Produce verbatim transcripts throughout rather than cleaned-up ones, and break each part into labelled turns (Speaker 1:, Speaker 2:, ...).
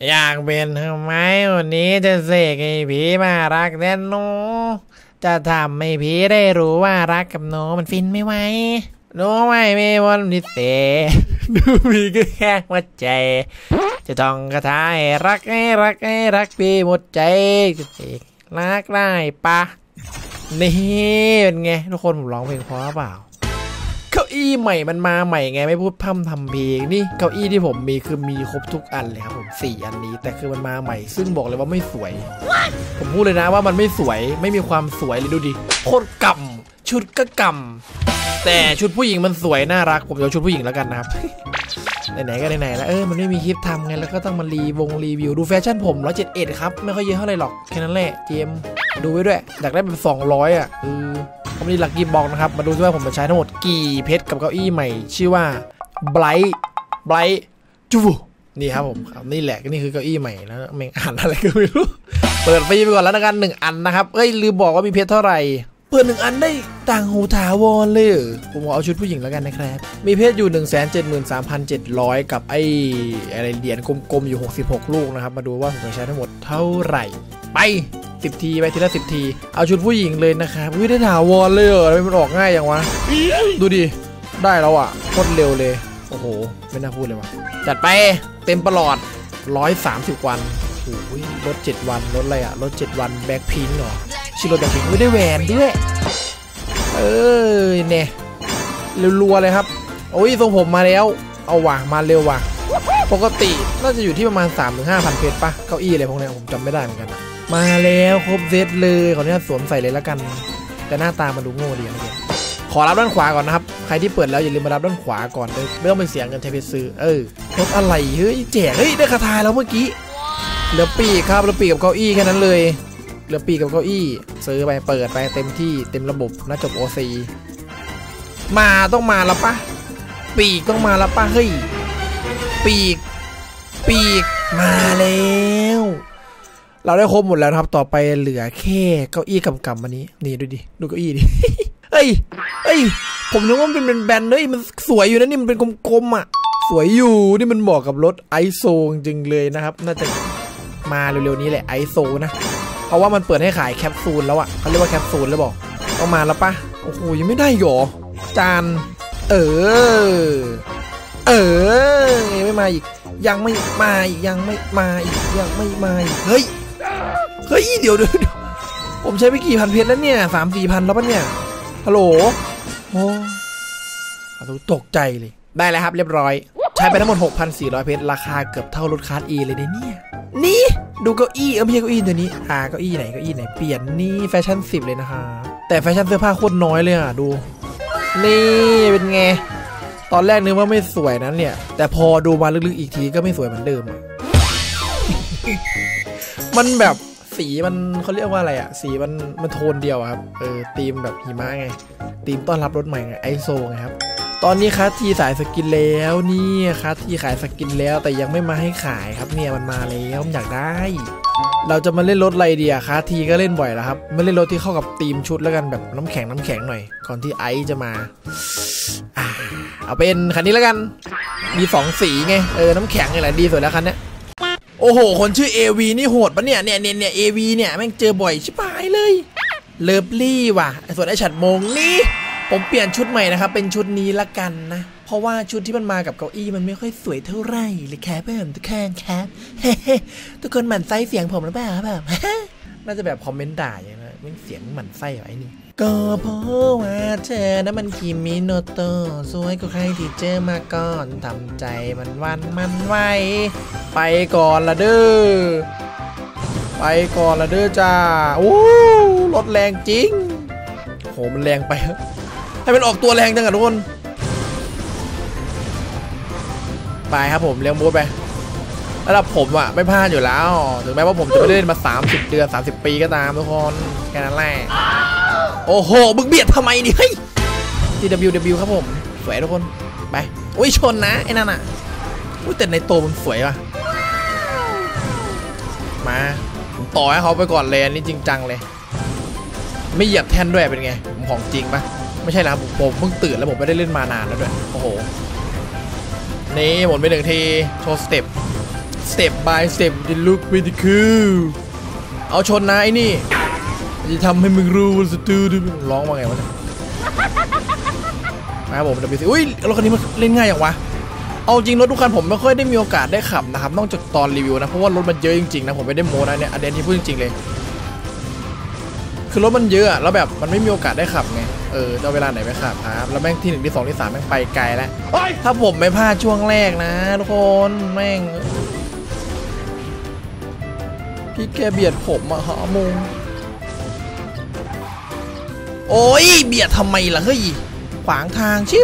Speaker 1: อยากเป็นทำไมวันนี้จะเสกให้ผีมารักแน่นหนูจะทำให้ผีได้รู้ว่ารักกับหนูมันฟินไม่ไหวหนูไม่มีวันพิเศษหนูมีก็แค่หัวใจจะท่องคาถาให้รักให้รักให้รักพี่หมดใจจะเสกรักได้ปะนี่เป็นไงทุกคนผมร้องเพลงเพราะเปล่าเก้าอี้ใหม่มันมาใหม่ไงไม่พูดพร่ำทำเพลงนี่เก้าอี้ที่ผมมีคือมีครบทุกอันเลยครับผมสี่อันนี้แต่คือมันมาใหม่ซึ่งบอกเลยว่าไม่สวย ผมพูดเลยนะว่ามันไม่สวยไม่มีความสวยเลยดูดิโคตรกำชุดก็กำแต่ชุดผู้หญิงมันสวยน่ารักผมจะเอาชุดผู้หญิงแล้วกันนะครับ ไหนๆก็ไหนๆแล้วเออมันไม่มีคลิปทำไงแล้วก็ต้องมารีวงรีวิวดูแฟชั่นผมร้อยเจ็ดเอ็ดครับไม่ค่อยเยอะเท่าไหร่หรอกแค่นั้นแหละเจมดูไว้ด้วยอยากได้แบบสองร้อยอ่ะเออผมมีหลักกีบอกนะครับมาดูซิว่าผมจะใช้ทั้งหมดกี่เพชรกับเก้าอี้ใหม่ชื่อว่า Bright Bright จูนี่ครับผมนี่แหละนี่คือเก้าอี้ใหม่แล้วแม่งอ่านอะไรก็ไม่รู้เปิดฟรีไปก่อนแล้วกันหนึ่งอันนะครับเอ้ยลืมบอกว่ามีเพชรเท่าไหร่เปิดหนึ่งอันได้ต่างหูถาวรเลยผมเอาชุดผู้หญิงแล้วกันนะครับมีเพชรอยู่ หนึ่งแสนเจ็ดหมื่นสามพันเจ็ดร้อย กับไอ้อะไรเหรียญกลมๆอยู่หกสิบหกลูกนะครับมาดูว่าผมจะใช้ทั้งหมดเท่าไหร่ไปสิบทีไปทีละสิบทีเอาชุดผู้หญิงเลยนะครับวิได้ถาวรเลยเหรอทำไมมันออกง่ายอย่างวะดูดิได้แล้วอ่ะโคตรเร็วเลยโอ้โหไม่น่าพูดเลยว่ะจัดไปเต็มประหลอดหนึ่งร้อยสามสิบวันโอ้ยลดเจ็ดวันลดอะไรอ่ะลดเจ็ดวันแบ็คพิงค์เหรอชิโร่แบ็คพิงค์ไม่ได้แหวนด้วยเออเนี่ยรัวๆเลยครับโอ้ยทรงผมมาแล้วเอาว่ะมาเร็วว่ะปกติน่าจะอยู่ที่ประมาณ สามถึงห้าพัน เพชรป่ะเก้าอี้อะไรพวกนี้ผมจำไม่ได้เหมือนกันนะมาแล้วครบเซตเลยขออนุญาตสวมใส่เลยแล้วกันแต่หน้าตามันดูโง่ดีนะขอรับด้านขวาก่อนนะครับใครที่เปิดแล้วอย่าลืมมารับด้านขวาก่อนเลยไม่ต้องไปเสียเงินใช้เพชรซื้อเออรถอะไรเฮ้ยแจกเฮ้ยได้คาถาแล้วเมื่อกี้เหลือปีกครับเหลือปีกกับเก้าอี้แค่นั้นเลยเหลือปีกกับเก้าอี้ซื้อไปเปิดไปเต็มที่เต็มระบบน่าจบ โอ ซี มาต้องมาแล้วปะปีกต้องมาแล้วปะเฮ้ยปีกปีกมาแล้วเราได้ครบหมดแล้วครับต่อไปเหลือแค่เก้าอี้กำกำอันนี้นี่ดูดิดูเก้าอี้ดิ เฮ้ยเฮ้ยผมนึกว่ามันเป็นแบนเฮ้ยมันสวยอยู่นะนี่มันเป็นกลมๆอ่ะสวยอยู่นี่มันเหมาะกับรถไอโซจริงเลยนะครับน่าจะมาเร็วๆนี้แหละไอโซนะเพราะว่ามันเปิดให้ขายแคปซูลแล้วอ่ะเขาเรียกว่าแคปซูลแล้วบอกต้องมาแล้วปะโอ้โหยังไม่ได้หรอจานเออเออยังไม่มาอีกยังไม่มาอีกยังไม่มาอีกยังไม่มาอีกเฮ้ยเฮ้ยเดี๋ยวเดี๋ยวผมใช้ไปกี่พันเพชรแล้วเนี่ยสามสี่พันแล้วปะเนี่ยฮัลโหลโอ้ตกใจเลยได้แล้วครับเรียบร้อยใช้ไปทั้งหมด หกพันสี่ร้อย เพชรราคาเกือบเท่ารถคาร์ด E เลยเนี่ยนี่ดูเก้าอี้เออไม่ใช่เก้าอี้ตัวนี้หาเก้าอี้ไหนเก้าอี้ไหนเปลี่ยนนี่แฟชั่นสิบเลยนะคะแต่แฟชั่นเสื้อผ้าโคตรน้อยเลยอ่ะดูนี่เป็นไงตอนแรกนึกว่าไม่สวยนั้นเนี่ยแต่พอดูมาลึกๆอีกทีก็ไม่สวยเหมือนเดิม มันแบบสีมันเขาเรียกว่าอะไรอะสีมันมันโทนเดียวครับเออธีมแบบหิมะไงธีมต้อนรับรถใหม่ไงไอโซไงครับตอนนี้คัสทีสายสกินแล้วนี่คัสทีขายสกินแล้วแต่ยังไม่มาให้ขายครับเนี่ยมันมาแล้วอยากได้เราจะมาเล่นรถอะไรดีอะคัสทีก็เล่นบ่อยแล้วครับไม่เล่นรถที่เข้ากับธีมชุดแล้วกันแบบน้ำแข็งน้ำแข็งหน่อยก่อนที่ไอจะมาอ่าเอาเป็นคันนี้แล้วกันมีสองสีไงเออน้ำแข็งนี่แหละดีสุดแล้วคันนี้โอ้โหคนชื่อ เอ วี นี่โหดปะเนี่ยเนี่ยเนี่ยเนี่ย เอ วี เนี่ยแม่งเจอบ่อยชิบหายเลยเลิฟลี่ว่ะส่วนไอฉัดมงนี่ผมเปลี่ยนชุดใหม่นะครับเป็นชุดนี้ละกันนะเพราะว่าชุดที่มันมากับเก้าอี้มันไม่ค่อยสวยเท่าไหร่เลยแคปเพิ่มทุกคนแคปเฮ้ทุกคนหมั่นไส้เสียงผมหรือเปล่าแบบน่าจะแบบคอมเมนต์ด่าอย่างนั้นไม่เสียงหมั่นไส้ไอ้นี่ก็เพราะว่าเธอนะมันคิมิโนโตะสวยกว่าใครที่เจอมาก่อนทำใจมันวันมันไหวไปก่อนละเด้อไปก่อนละเด้อจ้าโอ้รถแรงจริงโหมันแรงไปให้มันออกตัวแรงจังอะทุกคนไปครับผมเลี้ยงบู๊ไประดับผมอะไม่พลาดอยู่แล้วถึงแม้ว่าผมจะไม่ได้เล่นมาสามสิบเดือนสามสิบปีก็ตามทุกคนแค่นั้นแหละโอ้โหมึงเบียดทำไมนี่เฮ้ย ที ดับเบิลยู ดับเบิลยู ครับผมสวยทุกคนไปอุ้ยชนนะไอ้นั่นอะอุ้ยแต่ในโตมันสวยว่ะมาผมต่อให้เขาไปก่อนเลยอันนี้จริงจังเลยไม่เหยียบแท่นด้วยเป็นไงผมของจริงปะไม่ใช่นะผมผมเพิ่งตื่นแล้วผมไม่ได้เล่นมานานแล้วด้วยโอ้โหนี่หมดไปหนึ่งทีโชว์สเต็ป
Speaker 2: สเต็ปบายสเต็ปดิลุกวิธีคือเอาชนนะไอ้นี่จะทำให้มึงรู้สตูดิร้องว่าไงวะเนี่ยนะครับผมจะไปสิอุ้ยรถคันนี้มันเล่นง่ายอย่างวะเอาจริงรถทุกคันผมไม่ค่อยได้มีโอกาสได้ขับนะครับนอกจากตอนรีวิวนะเพราะว่ารถมันเยอะจริงๆนะผมไม่ได้โม้นะเนี่ยอันนี้ที่พูดจริงๆเลยคือรถมันเยอะแล้วแบบมันไม่มีโอกาสได้ขับไงเออจะเวลาไหนไปขับครับแล้วแม่งที่หนึ่งที่สองที่สามแม่งไปไกลแล้วถ้าผมไม่พลาดช่วงแรกนะทุกคนแม่งพี่แกเบียดผมอะหาโมงโอ้ยเบียดทำไมล่ะเฮ้ยขวางทางชิป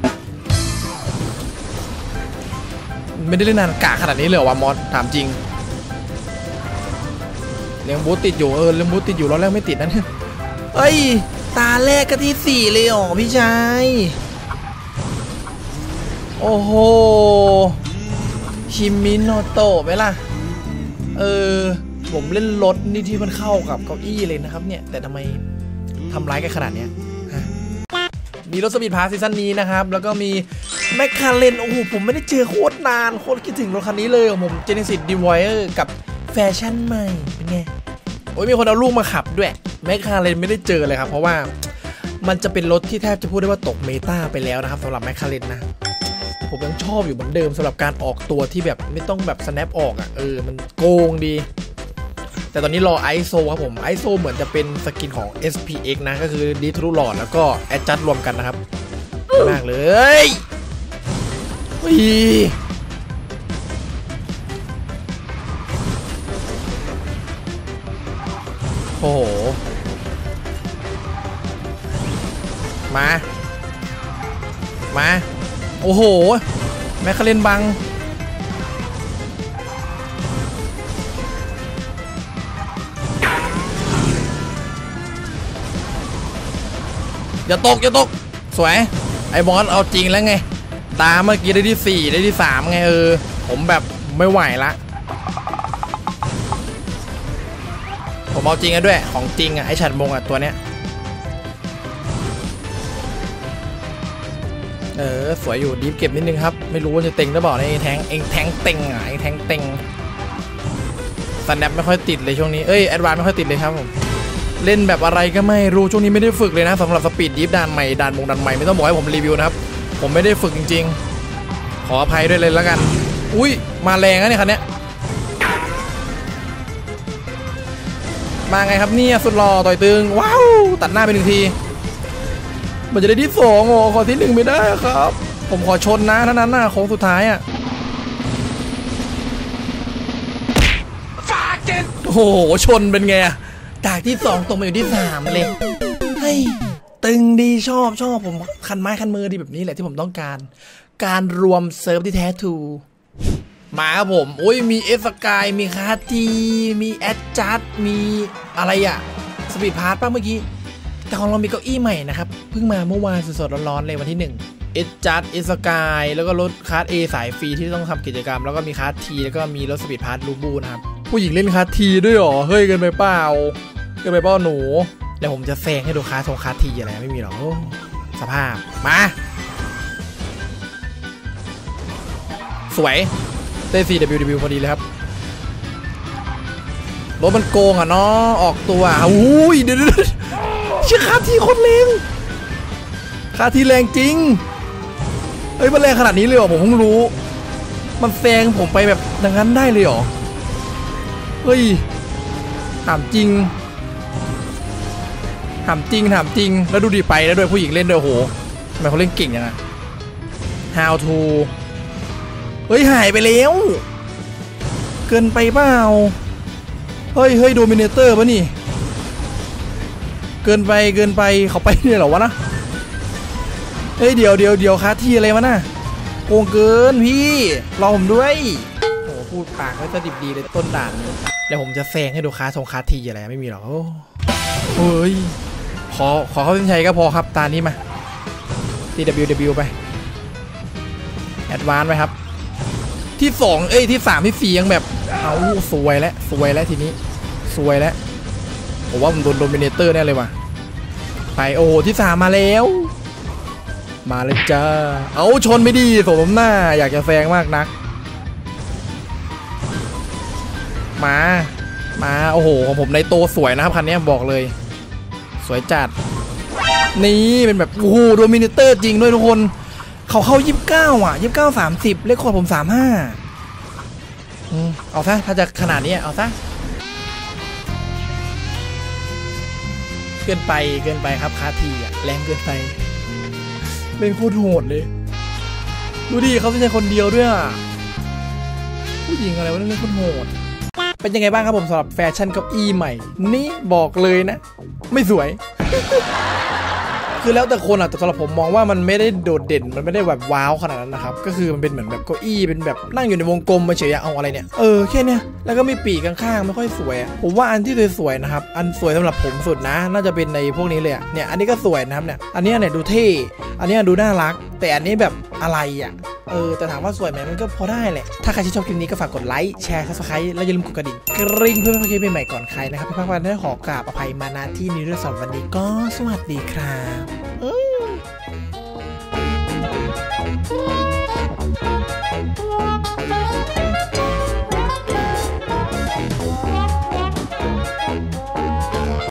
Speaker 2: ไม่ได้เล่นนานกะขนาดนี้เลยว่ามอสถามจริงเลี้ยงบูติดอยู่เออเลี้ยงบูติดอยู่แล้วแรกไม่ติดนั่นเฮ้ยตาแรกก็ที่สี่เลยอ๋อพี่ชายโอ้โหคิมิโนโตะไหมล่ะเออผมเล่นรถนี่ที่มันเข้ากับเก้าอี้เลยนะครับเนี่ยแต่ทำไมทำร้ายกันขนาดเนี้ยมีรถสปีดพาสซีซั่นนี้นะครับแล้วก็มีแมคคาเรนโอ้โหผมไม่ได้เจอโคตรนานโคตรคิดถึงรถคันนี้เลยของผมเจเนซิสดีวอยเออร์กับแฟชั่นใหม่เป็นไงโอ้ยมีคนเอาลูกมาขับด้วยแมคคาเรนไม่ได้เจอเลยครับเพราะว่ามันจะเป็นรถที่แทบจะพูดได้ว่าตกเมตาไปแล้วนะครับสำหรับแมคคาเรนนะผมยังชอบอยู่เหมือนเดิมสำหรับการออกตัวที่แบบไม่ต้องแบบ snap ออกอ่ะเออมันโกงดีแต่ตอนนี้รอ ไอ เอส โอ ครับผม ไอ เอส โอ เหมือนจะเป็นสกินของ เอส พี เอ็กซ์ นะก็คือดีทรูหลอดแล้วก็แอดจัดรวมกันนะครับมากเลยโอ้โหมามาโอ้โหแมคคาเรนบังอย่าตกอย่าตกสวยไอ้บอสเอาจริงแล้วไงตาเมื่อกี้ได้ที่สี่ได้ที่สามไงเออผมแบบไม่ไหวละผมเอาจริงกันด้วยของจริงอ่ะไอ้ฉัดมงอ่ะตัวเนี้ยเออสวยอยู่ดีฟเก็บนิดนึงครับไม่รู้ว่าจะเต็งหรือเปล่าในแทงเองแทงเต็งอ่ะไอ้แทงเต็งสแนปไม่ค่อยติดเลยช่วงนี้เอ้ยแอดวานไม่ค่อยติดเลยครับผมเล่นแบบอะไรก็ไม่รู้ช่วงนี้ไม่ได้ฝึกเลยนะสำหรับสปีดดิฟด่านใหม่ด่านมงด่านใหม่ไม่ต้องบอกให้ผมรีวิวนะครับผมไม่ได้ฝึกจริงๆขออภัยด้วยเลยแล้วกันอุ้ยมาแรงนะเนี่ยคันนี้มาไงครับเนี่ยสุดหล่อต่อยตึงว้าวตัดหน้าไปหนึ่งทีมันจะได้ที่สองอ๋อขอที่หนึ่งไม่ได้ครับผมขอชนนะเท่านั้นนะโค้งสุดท้ายอ่ะโอ้โหชนเป็นไงจากที่สองตรงมาอยู่ที่สามเลยเฮ้ยตึงดีชอบชอบผมคันไม้คันมือดีแบบนี้แหละที่ผมต้องการการรวมเซิร์ฟที่แท้ทูมาครับผมโอ้ยมีเอสกายมีคาทีมีแอดจัดมีอะไรอะสปีดพาร์ทป่ะเมื่อกี้แต่ของเรามีเก้าอี้ใหม่นะครับเพิ่งมาเมื่อวานสดๆร้อนๆเลยวันที่หนึ่งเอสจัดเอสกายแล้วก็รถคาร์ด A สายฟรีที่ต้องทำกิจกรรมแล้วก็มีคาร์ดทีแล้วก็มีรถสปีดพาร์ทลูบูนะครับผู้หญิงเล่นคาร์ดทีด้วยหรอเฮ้ยเกินไปเปล่าเกินไปเปล่าหนูเดี๋ยวผมจะแซงให้ดูคาร์ทงคาร์ทีอะไรไม่มีหรอกสภาพมาสวยเต้ ซี ดับเบิลยู ดับเบิลยู พอดีเลยครับรถมันโกงอ่ะเนาะออกตัวอุ้ยเดี๋ยวเชื่อคาร์ทีโคตรแรงคาร์ทีแรงจริงเฮ้ยมันแรงขนาดนี้เลยเหรอผมเพิ่งรู้มันแซงผมไปแบบอย่างนั้นได้เลยเหรอเฮ้ยถามจริงถามจริงถามจริงแล้วดูดีไปแล้วด้วยผู้หญิงเล่นด้วยโหทำไมเขาเล่นเก่งยังไง how to เฮ้ยหายไปแล้วเกินไปเปล่าเฮ้ยเฮ้ยโดมิเนเตอร์ป่ะนี่เกินไปเกินไปเขาไปเนี่ยเหรอวะนะเฮ้ยเดี๋ยวเดี๋ยวเดี๋ยวคาที่อะไรวะน่ะโกงเกินพี่รอผมด้วยโอ้พูดปากไม่จะดิบดีเลยต้นด่านนี้แล้วผมจะแซงให้ดูคาทงคาทีอะไรไม่มีหรอกเฮ้ยขอขอเข้าเส้นชัยก็พอครับตานี้มา ที ดับเบิลยู ดับเบิลยู ไปแอดวานซ์ไปครับที่สองเอ้ยที่สามที่สี่ยังแบบเอาสวยแล้วสวยแล้วทีนี้สวยแล้วผมว่าผมโดนโดมิเนเตอร์แน่เลยว่ะไปโอ้โหที่สามมาแล้วมาเลยจ้าเอาชนไม่ดีสมน้ำหน้าอยากจะแซงมากนักมามาโอ้โหของผมในโตสวยนะครับคันนี้บอกเลยสวยจัดนี่เป็นแบบโอ้โหโดมิเนเตอร์จริงด้วยทุกคนเขาเข้ายี่สิบเก้าอ่ะยี่สิบเก้าสามสิบเลขคอร์ดผมสามห้าเอาซะถ้าจะขนาดนี้เอาซะเกินไปเกินไปครับคาทีอ่ะแรงเกินไปเล่นโคตรโหดเลยดูดิเขาเป็นคนเดียวด้วยอ่ะผู้หญิงอะไรวะเล่นโคตรโหดเป็นยังไงบ้างครับผมสำหรับแฟชั่นเก้าอี้ใหม่นี่บอกเลยนะไม่สวย คือแล้วแต่คนอ่ะแต่สำหรับผมมองว่ามันไม่ได้โดดเด่นมันไม่ได้แบบว้าวขนาดนั้นนะครับก็คือมันเป็นเหมือนแบบเก้าอี้เป็นแบบนั่งอยู่ในวงกลมเฉยๆเอาอะไรเนี่ยเออแค่เนี้ยแล้วก็มีปีกข้างๆไม่ค่อยสวยอ่ะผมว่าอันที่สวยๆนะครับอันสวยสำหรับผมสุดนะน่าจะเป็นในพวกนี้เลยอ่ะเนี่ยอันนี้ก็สวยนะครับเนี่ยอันนี้เนี่ยดูเท่อันนี้ดูน่ารักแต่อันนี้แบบอะไรอ่ะเออแต่ถามว่าสวยไหมมันก็พอได้แหละถ้าใครที่ชอบคลิปนี้ก็ฝากกดไลค์แชร์ซับสไครต์แล้วอย่าลืมกดกระดิ่งกริ๊งเพื่อไม่พลาดคลิปใหม่ๆก่อนใครนะครับพี่พักวันได้ขอกราบอภัยมาณที่นี้ด้วยสำหรับวันนี้ก็สวัสดีครับ